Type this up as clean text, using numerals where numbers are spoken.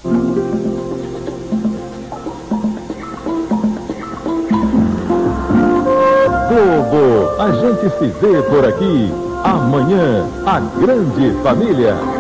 Globo, a gente se vê por aqui. Amanhã, a grande família.